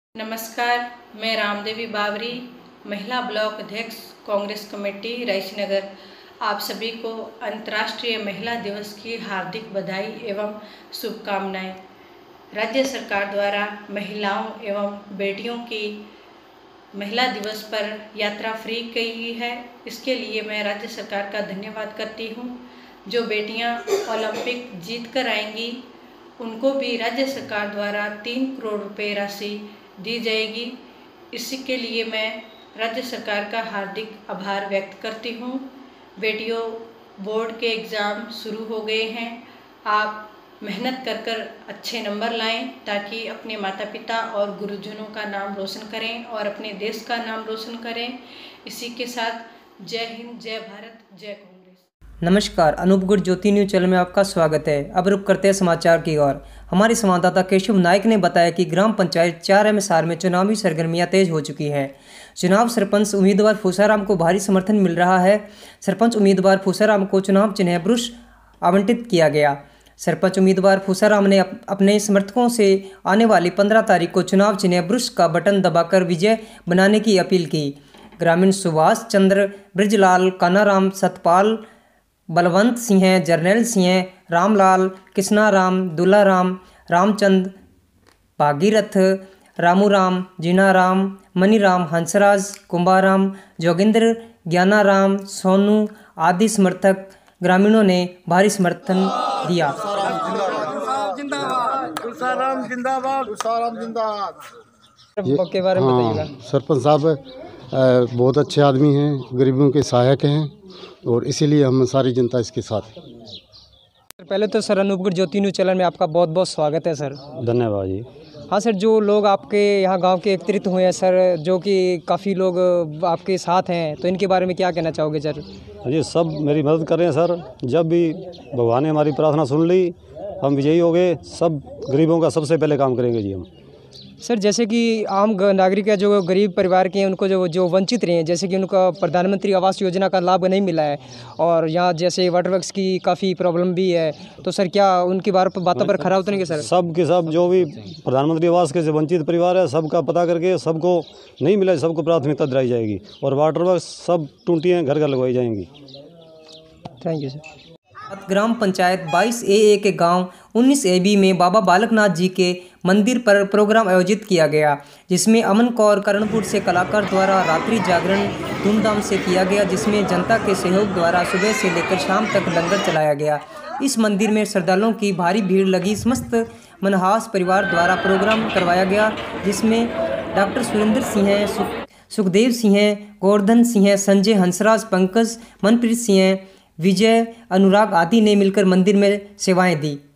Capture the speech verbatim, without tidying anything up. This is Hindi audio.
नमस्कार, मैं रामदेवी बावरी, महिला ब्लॉक अध्यक्ष कांग्रेस कमेटी रायसीनगर। आप सभी को अंतर्राष्ट्रीय महिला दिवस की हार्दिक बधाई एवं शुभकामनाएं। राज्य सरकार द्वारा महिलाओं एवं बेटियों की महिला दिवस पर यात्रा फ्री की गई है। इसके लिए मैं राज्य सरकार का धन्यवाद करती हूं। जो बेटियां ओलंपिक जीत कर आएंगी उनको भी राज्य सरकार द्वारा तीन करोड़ रुपए राशि दी जाएगी। इसी के लिए मैं राज्य सरकार का हार्दिक आभार व्यक्त करती हूँ। बेटियों, बोर्ड के एग्ज़ाम शुरू हो गए हैं। आप मेहनत कर कर अच्छे नंबर लाएं ताकि अपने माता पिता और गुरुजनों का नाम रोशन करें और अपने देश का नाम रोशन करें। इसी के साथ जय हिंद, जय भारत, जय कांग्रेस। नमस्कार, अनूपगढ़ ज्योति न्यूज चैनल में आपका स्वागत है। अब रुक करते हैं समाचार की ओर। हमारे संवाददाता केशव नायक ने बताया कि ग्राम पंचायत चार एमएसआर में चुनावी सरगर्मियां तेज हो चुकी हैं। चुनाव सरपंच उम्मीदवार फूसाराम को भारी समर्थन मिल रहा है। सरपंच उम्मीदवार फूसाराम को चुनाव चिन्ह ब्रुश आवंटित किया गया। सरपंच उम्मीदवार फूसाराम ने अप, अपने समर्थकों से आने वाली पंद्रह तारीख को चुनाव चिन्ह ब्रुश का बटन दबाकर विजय बनाने की अपील की। ग्रामीण सुभाष चंद्र, ब्रजलाल, कानाराम, सतपाल, बलवंत सिंह, जरनैल सिंह, रामलाल, कृष्णाराम, दुलाराम, रामचंद, भागीरथ, रामूराम, जीनाराम, मनीराम, हंसराज, कुंभाराम, जोगिंद्र, ज्ञानाराम, सोनू आदि समर्थक ग्रामीणों ने भारी समर्थन दिया। के बारे में बताइएगा। सरपंच साहब बहुत अच्छे आदमी हैं, गरीबों के सहायक हैं और इसीलिए हम सारी जनता इसके साथ है। पहले तो sir Anupgarh Jyoti news channel में आपका बहुत बहुत स्वागत है सर। धन्यवाद जी। हाँ सर, जो लोग आपके यहाँ गांव के एकत्रित हुए हैं सर, जो कि काफ़ी लोग आपके साथ हैं, तो इनके बारे में क्या कहना चाहोगे सर? जी, सब मेरी मदद कर रहे हैं सर। जब भी भगवान ने हमारी प्रार्थना सुन ली, हम विजयी हो गए। सब गरीबों का सबसे पहले काम करेंगे जी हम। सर, जैसे कि आम नागरिक है, जो गरीब परिवार के हैं, उनको जो जो वंचित रहे हैं, जैसे कि उनका प्रधानमंत्री आवास योजना का लाभ नहीं मिला है और यहाँ जैसे वाटर वर्क्स की काफ़ी प्रॉब्लम भी है, तो सर क्या उनकी बार बातों पर खरा उतरेंगे सर? सब के सब जो भी प्रधानमंत्री आवास के से वंचित परिवार है, सबका पता करके सबको नहीं मिला, सबको प्राथमिकता दिलाई जाएगी और वाटर वर्क्स सब टूटियाँ घर घर लगवाई जाएंगी। Thank you sir. ग्राम पंचायत बाईस ए ए के गांव उन्नीस ए बी में बाबा बालकनाथ जी के मंदिर पर प्रोग्राम आयोजित किया गया, जिसमें अमन कौर करणपुर से कलाकार द्वारा रात्रि जागरण धूमधाम से किया गया, जिसमें जनता के सहयोग द्वारा सुबह से लेकर शाम तक लंगर चलाया गया। इस मंदिर में श्रद्धालुओं की भारी भीड़ लगी। समस्त मनहास परिवार द्वारा प्रोग्राम करवाया गया, जिसमें डॉक्टर सुरेंद्र सिंह, सुखदेव सिंह, गोवर्धन सिंह, संजय, हंसराज, पंकज, मनप्रीत सिंह, विजय, अनुराग आदि ने मिलकर मंदिर में सेवाएं दी।